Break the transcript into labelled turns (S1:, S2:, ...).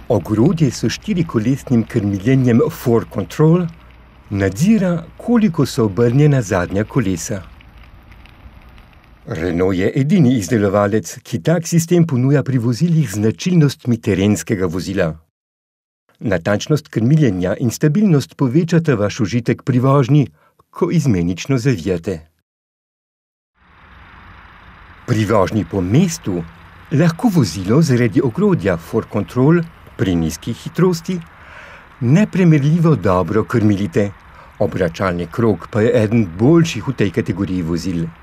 S1: Ogrodje s štirikolesnim krmiljenjem 4Control nadzira, koliko so obrnjena zadnja kolesa. Renault je edini izdelovalec, ki tak sistem ponuja pri vozilih z značilnostmi terenskega vozila. Natančnost krmiljenja in stabilnost povečata vaš užitek pri vožnji, ko izmenično zavijate. Pri vožnji po mestu lahko vozilo zaradi ogrodja 4Control pri nizki hitrosti neprimerljivo dobro krmilite. Obračalni krog pa je eden boljših v tej kategoriji vozil.